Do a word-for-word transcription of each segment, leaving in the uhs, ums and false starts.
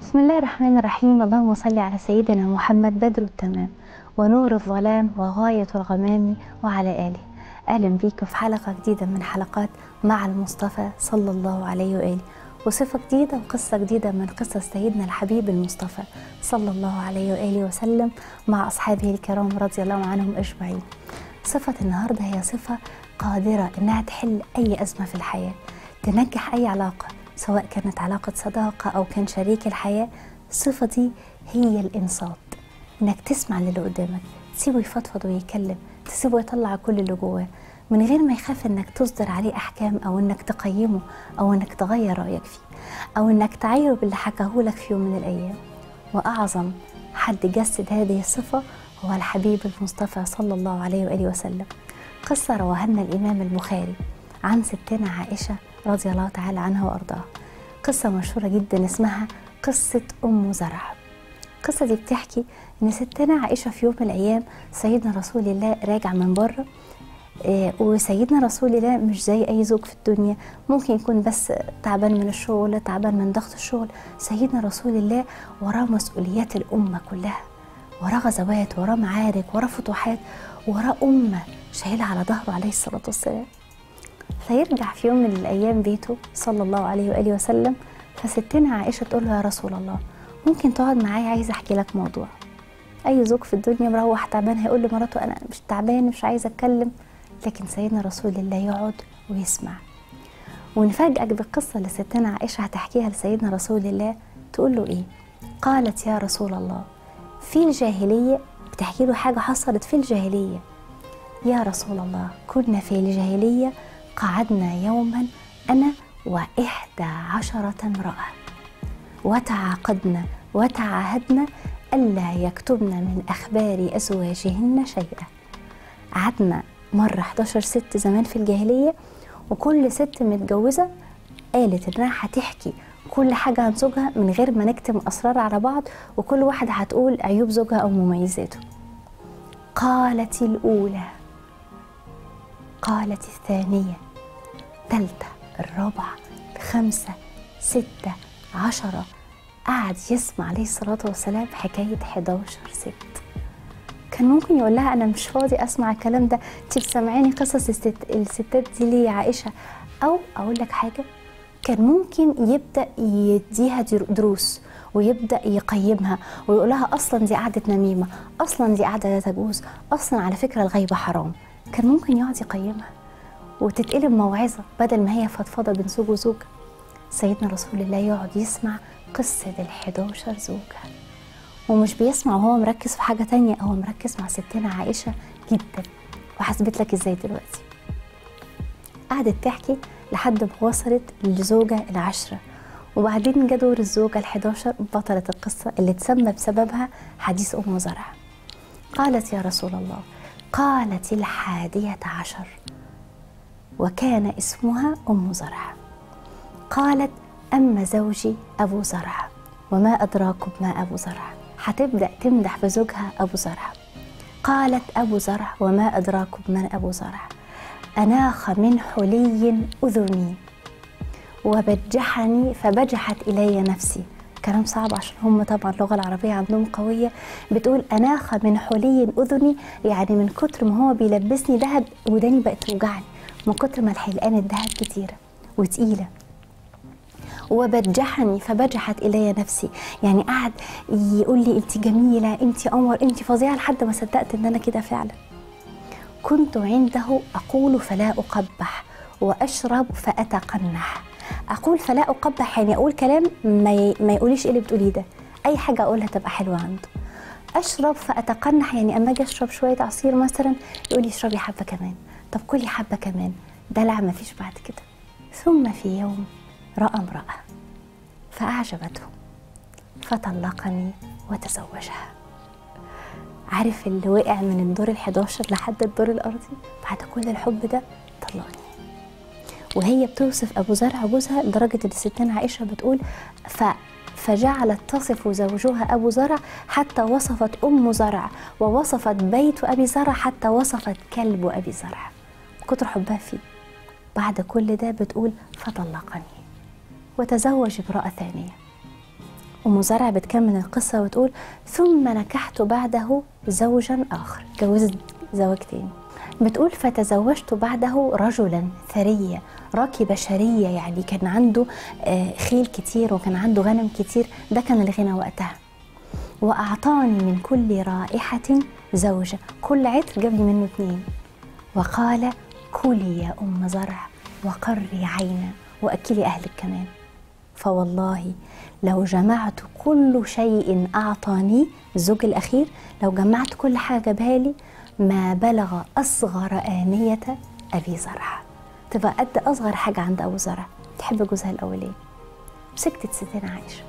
بسم الله الرحمن الرحيم. اللهم صل على سيدنا محمد بدر التمام ونور الظلام وغاية الغمام وعلى آله. أهلا بيكم في حلقة جديدة من حلقات مع المصطفى صلى الله عليه وآله، وصفة جديدة وقصة جديدة من قصص سيدنا الحبيب المصطفى صلى الله عليه وآله وسلم مع أصحابه الكرام رضي الله عنهم أجمعين. صفة النهاردة هي صفة قادرة إنها تحل أي أزمة في الحياة، تنجح أي علاقة، سواء كانت علاقة صداقة أو كان شريك الحياة. الصفة دي هي الإنصات، إنك تسمع للي قدامك، تسيبه يفضفض ويتكلم، تسيبه يطلع كل اللي جواه من غير ما يخاف إنك تصدر عليه أحكام أو إنك تقيمه أو إنك تغير رأيك فيه أو إنك تعايره باللي حكاهولك في يوم من الأيام. وأعظم حد جسد هذه الصفة هو الحبيب المصطفى صلى الله عليه وآله وسلم. قصة رواها لنا الإمام البخاري عن ستنا عائشة رضي الله تعالى عنها وأرضاها. قصة مشهورة جدا اسمها قصة أم زرع. القصة دي بتحكي إن ستنا عائشة في يوم من الأيام سيدنا رسول الله راجع من بره، إيه وسيدنا رسول الله مش زي أي زوج في الدنيا، ممكن يكون بس تعبان من الشغل، تعبان من ضغط الشغل. سيدنا رسول الله وراه مسؤوليات الأمة كلها، وراه غزوات، وراه معارك، وراه فتوحات، وراه أمة شايلها على ظهره عليه الصلاة والسلام. فيرجع في يوم من الأيام بيته صلى الله عليه وآله وسلم، فستنا عائشة تقول له: يا رسول الله، ممكن تقعد معايا، عايزة أحكي لك موضوع. أي زوج في الدنيا مروح تعبان هيقول لمراته: أنا مش تعبان، مش عايزة أتكلم. لكن سيدنا رسول الله يقعد ويسمع. ونفاجئك بالقصة اللي ستنا عائشة هتحكيها لسيدنا رسول الله. تقول له إيه؟ قالت: يا رسول الله، في الجاهلية، بتحكي له حاجة حصلت في الجاهلية. يا رسول الله، كنا في الجاهلية قعدنا يوما أنا وإحدى عشرة امرأة وتعاقدنا وتعاهدنا ألا يكتبن من أخبار أزواجهن شيئا. قعدنا مرة إحدى عشرة ست زمان في الجاهلية، وكل ست متجوزة قالت إنها هتحكي كل حاجة عن زوجها من غير ما نكتم أسرار على بعض، وكل واحدة هتقول عيوب زوجها أو مميزاته. قالت الأولى، قالت الثانية، الثالثة، الرابعة، الخامسة، ستة، عشرة. قعد يسمع عليه الصلاة والسلام حكاية حداشر ست. كان ممكن يقول لها: أنا مش فاضي أسمع الكلام ده، أنت بتسمعيني قصص الست الستات دي ليه يا عائشة؟ أو أقول لك حاجة، كان ممكن يبدأ يديها دروس ويبدأ يقيمها ويقول لها: أصلا دي قعدة نميمة، أصلا دي قعدة لا تجوز، أصلا على فكرة الغيبة حرام. كان ممكن يقعد يقيمها وتتقلب موعظة بدل ما هي فضفضة بين زوج وزوجة. سيدنا رسول الله يقعد يسمع قصة الحداشر زوجة، ومش بيسمع وهو مركز في حاجة تانية، هو مركز مع ستنا عائشة جدا. وحسبت لك ازاي دلوقتي. قعدت تحكي لحد ما وصلت للزوجة العشرة، وبعدين جه دور الزوجة الحداشر بطلة القصة اللي تسمى بسببها حديث أم زرع. قالت: يا رسول الله، قالت الحادية عشر وكان اسمها أم زرع. قالت: أما زوجي أبو زرع وما أدراكم ما أبو زرع. هتبدأ تمدح بزوجها أبو زرع. قالت: أبو زرع وما أدراكم من أبو زرع. أناخ من حلي أذني وبجحني فبجحت إلي نفسي. كلام صعب عشان هم طبعا اللغة العربية عندهم قوية. بتقول أناخ من حلي أذني، يعني من كتر ما هو بيلبسني ذهب وداني بقت توجعني من كتر ما الحلقان الذهب كتيرة وتقيلة. وبجحني فبجحت إلي نفسي، يعني قعد يقول لي: أنت جميلة، أنت قمر، أنت فظيعة، لحد ما صدقت إن أنا كده فعلا. كنت عنده أقول فلا أقبح وأشرب فأتقنح. أقول فلا أقبح يعني أقول كلام ما, ما يقوليش إيه اللي بتقوليه ده، أي حاجة أقولها تبقى حلوة عنده. أشرب فأتقنح يعني أما أجي أشرب شوية عصير مثلا يقول لي: اشربي حبة كمان، طب كلي حبة كمان. دلع ما فيش بعد كده. ثم في يوم رأى امرأة فأعجبته فطلقني وتزوجها. عارف اللي وقع من الدور الحداشر لحد الدور الأرضي بعد كل الحب ده؟ طلقني. وهي بتوصف أبو زرع جوزها لدرجة إن ستنا عائشة بتقول: ف فجعلت تصف زوجها أبو زرع حتى وصفت أم زرع، ووصفت بيت أبي زرع حتى وصفت كلب أبي زرع، كتر حبها فيه. بعد كل ده بتقول: فطلقني وتزوج امرأة ثانية. أم زرع بتكمل القصة وتقول: ثم نكحت بعده زوجا آخر، جوزت زواج تاني. بتقول: فتزوجت بعده رجلا ثريا ركب شرية، يعني كان عنده خيل كتير وكان عنده غنم كتير، ده كان الغنى وقتها. وأعطاني من كل رائحة زوجة، كل عطر جاب لي منه اتنين. وقال: كلي يا أم زرع وقري عينا وأكلي أهلك كمان. فوالله لو جمعت كل شيء أعطاني الزوج الأخير، لو جمعت كل حاجة جابها لي ما بلغ أصغر آنية أبي زرع، تبقى قد أصغر حاجة عند أبو زرع. تحب جوزها الأولاني. وسكتت ستنا عائشة.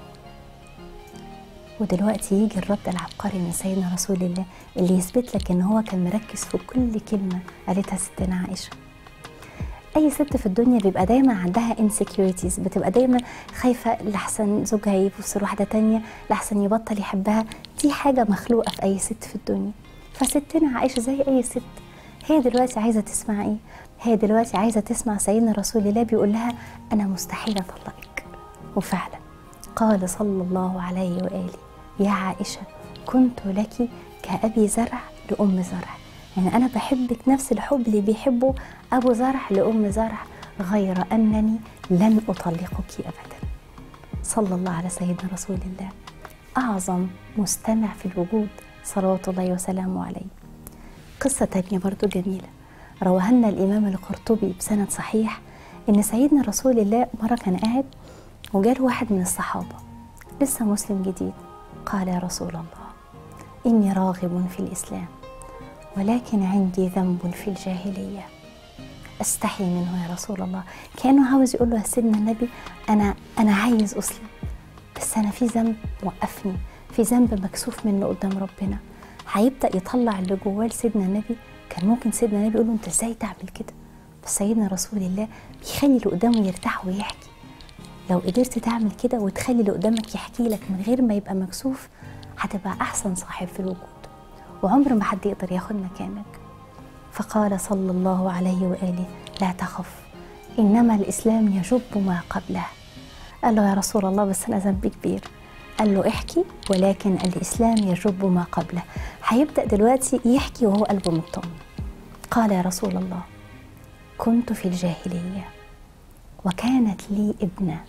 ودلوقتي يجي الرد العبقري من سيدنا رسول الله اللي يثبت لك ان هو كان مركز في كل كلمة قالتها ستنا عائشة. اي ست في الدنيا بيبقى دايما عندها insecurities، بتبقى دايما خايفة لحسن زوجها يبص لواحدة تانية، لحسن يبطل يحبها. دي حاجة مخلوقة في اي ست في الدنيا. فستنا عائشة زي اي ست، هي دلوقتي عايزة تسمع ايه؟ هي دلوقتي عايزة تسمع سيدنا رسول الله بيقول لها: انا مستحيل اطلقك. وفعلا قال صلى الله عليه وآله: يا عائشة كنت لك كأبي زرع لأم زرع، يعني أنا بحبك نفس الحب اللي بيحبه أبو زرع لأم زرع، غير أنني لن أطلقك أبدا. صلى الله على سيدنا رسول الله، أعظم مستمع في الوجود صلوات الله وسلامه عليه. قصة تانية برضو جميلة رواها لنا الإمام القرطبي بسند صحيح، إن سيدنا رسول الله مرة كان قاعد وجاله واحد من الصحابة لسه مسلم جديد، قال: يا رسول الله إني راغب في الإسلام ولكن عندي ذنب في الجاهلية أستحي منه يا رسول الله. كأنه عاوز يقول له: يا سيدنا النبي أنا أنا عايز أسلم، بس أنا في ذنب موقفني، في ذنب مكسوف منه قدام ربنا. هيبدأ يطلع اللي جواه لسيدنا النبي. كان ممكن سيدنا النبي يقول له: أنت إزاي تعمل كده؟ بس سيدنا رسول الله بيخلي اللي قدامه يرتاح ويحكي. لو قدرت تعمل كده وتخلي اللي قدامك يحكي لك من غير ما يبقى مكسوف، هتبقى أحسن صاحب في الوجود، وعمر ما حد يقدر ياخد مكانك. فقال صلى الله عليه وآله: لا تخف، إنما الإسلام يجب ما قبله. قال له: يا رسول الله بس أنا ذنبي كبير. قال له: احكي، ولكن الإسلام يجب ما قبله. هيبدأ دلوقتي يحكي وهو قلبه مطمن. قال: يا رسول الله كنت في الجاهلية وكانت لي ابنة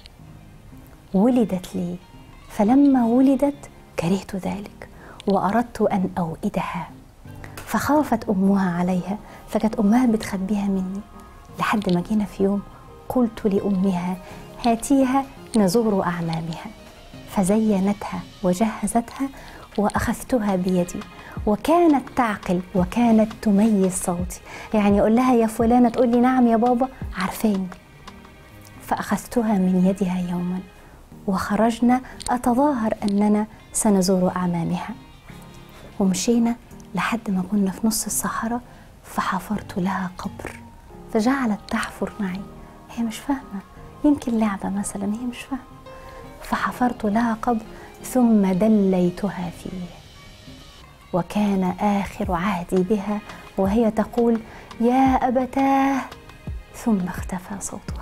ولدت لي، فلما ولدت كرهت ذلك وأردت أن أوئدها، فخافت أمها عليها، فكانت أمها بتخبيها مني، لحد ما جينا في يوم قلت لأمها: هاتيها نزور أعمامها، فزينتها وجهزتها وأخذتها بيدي، وكانت تعقل وكانت تميز صوتي، يعني أقول لها: يا فلانة، تقول لي: نعم يا بابا، عارفاني. فأخذتها من يدها يوما وخرجنا أتظاهر أننا سنزور أعمامها، ومشينا لحد ما كنا في نص الصحراء، فحفرت لها قبر، فجعلت تحفر معي. هي مش فاهمة، يمكن لعبة مثلا، هي مش فاهمة. فحفرت لها قبر ثم دليتها فيه، وكان آخر عهدي بها وهي تقول: يا أبتاه، ثم اختفى صوتها.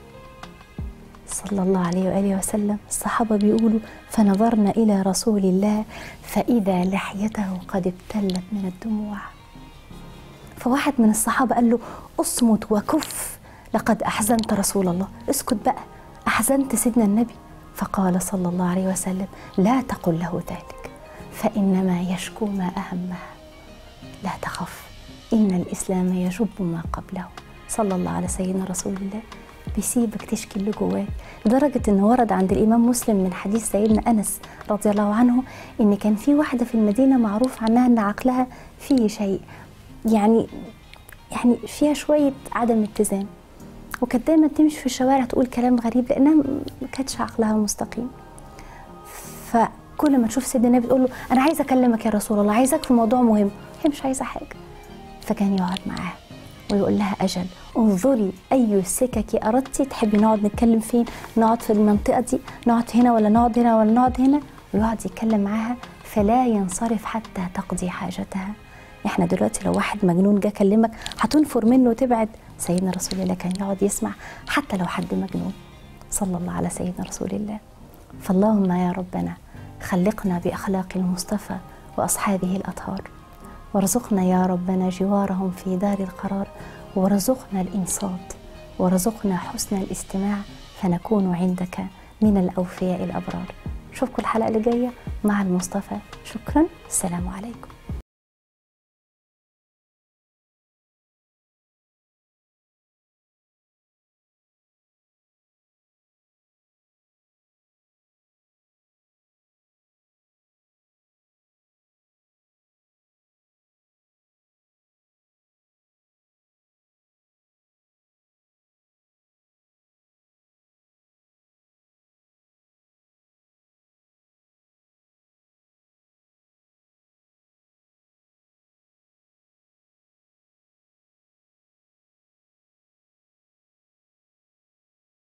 صلى الله عليه وآله وسلم. الصحابة بيقولوا: فنظرنا إلى رسول الله فإذا لحيته قد ابتلت من الدموع. فواحد من الصحابة قال له: اصمت وكف، لقد أحزنت رسول الله، اسكت بقى، أحزنت سيدنا النبي. فقال صلى الله عليه وسلم: لا تقل له ذلك، فإنما يشكو ما أهمها، لا تخف، إن الإسلام يجب ما قبله. صلى الله على سيدنا رسول الله. بيسيبك تشكي اللي جواك، لدرجة إن ورد عند الإمام مسلم من حديث سيدنا أنس رضي الله عنه إن كان في واحدة في المدينة معروف عنها إن عقلها فيه شيء، يعني يعني فيها شوية عدم اتزان، وكانت دايما تمشي في الشوارع تقول كلام غريب لأنها ما كانتش عقلها مستقيم. فكل ما تشوف سيدنا النبي تقول له: أنا عايزة أكلمك يا رسول الله، عايزك في موضوع مهم. هي مش عايزة حاجة. فكان يقعد معاها ويقول لها: أجل، انظري أي السكك أردتي، تحبي نقعد نتكلم فين؟ نقعد في المنطقة دي، نقعد هنا ولا نقعد هنا ولا نقعد هنا؟ ويقعد يتكلم معاها فلا ينصرف حتى تقضي حاجتها. احنا دلوقتي لو واحد مجنون جه كلمك هتنفر منه وتبعد، سيدنا رسول الله كان يقعد يسمع حتى لو حد مجنون. صلى الله على سيدنا رسول الله. فاللهم يا ربنا خلقنا بأخلاق المصطفى وأصحابه الأطهار، وارزقنا يا ربنا جوارهم في دار القرار، وارزقنا الإنصات، وارزقنا حسن الاستماع، فنكون عندك من الأوفياء الأبرار. نشوفكم الحلقة اللي جاية مع المصطفى. شكرا، السلام عليكم.